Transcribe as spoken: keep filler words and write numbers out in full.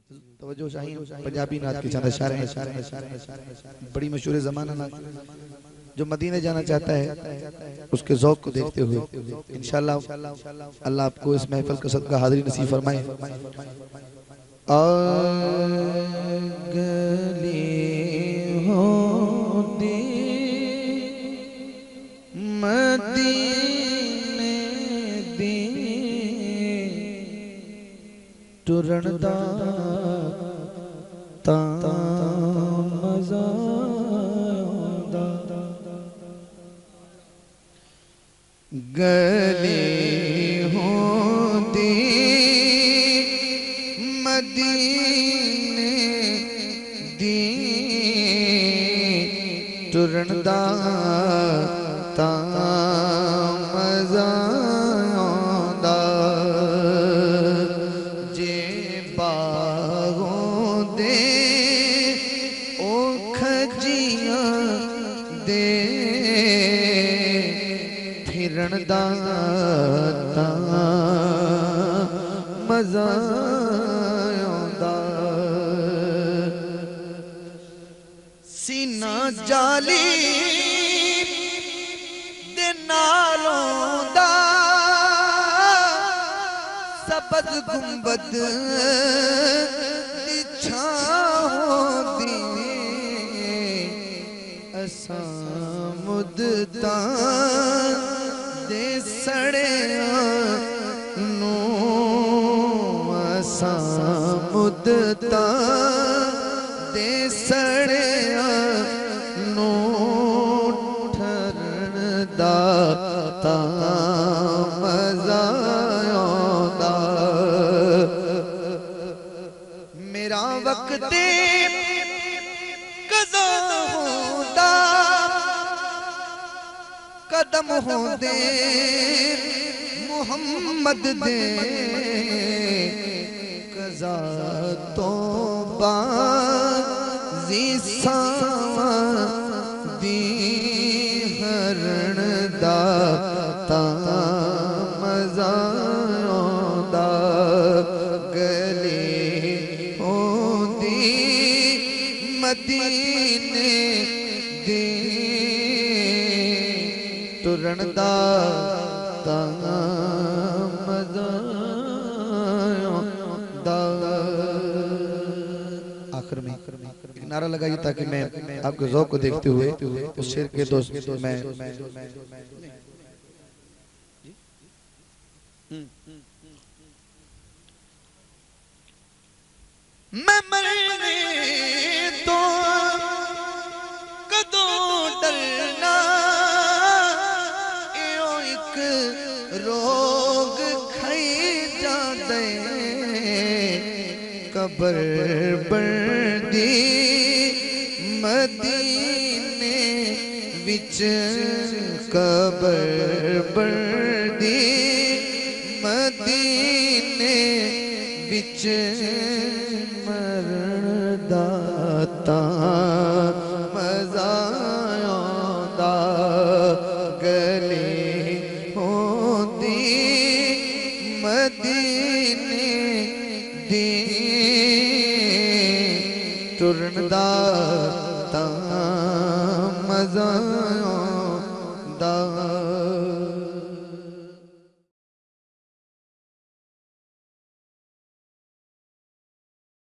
तवज्जो शाहीन पंजाबी नात के चंद अशारे हैं, बड़ी मशहूर ज़माना नात। जो मदीने जाना चाहता है उसके ज़ौक़ को देखते हुए इंशाअल्लाह अल्लाह आपको इस महफिल का सदका हाज़िरी नसीब फरमाए। अगली होती मदीने दी टुरन दा ता मज़ा आंदा। गली होंदी मदीने दी टुरन दा ता मज़ा आंदा। जे बागों दे ओ खजियां दे फिरन दा ता मज़ा आंदा। सीना जाली दे नालों दा सबद गुंबद दी छां दी असां मुद्दतां दे सड़ियां नू असां मुद्दतां दे सड़ियां नू ठरन दा ता मज़ा आंदा। मेरा वक्त कज़ा होंदा कदम होंदे मुहम्मद दे कज़ा तो बाज़ी सावां दी हरण दा ता मज़ा आंदा। गली होंदी मदीने दी टुरन दा ता मज़ा आंदा। आखिर में एक नारा लगाइए ताकि मैं आपके ज़ौक़ को देखते हुए उस शेर के दोस्त मैं मैं मरने तो कदों डरना यो एक रोग खाई जादे कबर बंदी मदीने विच कबर बंदी मदीने विच मरण दा ता मज़ा आंदा। गली होंदी मदीने दी टुरन दा ता मज़ा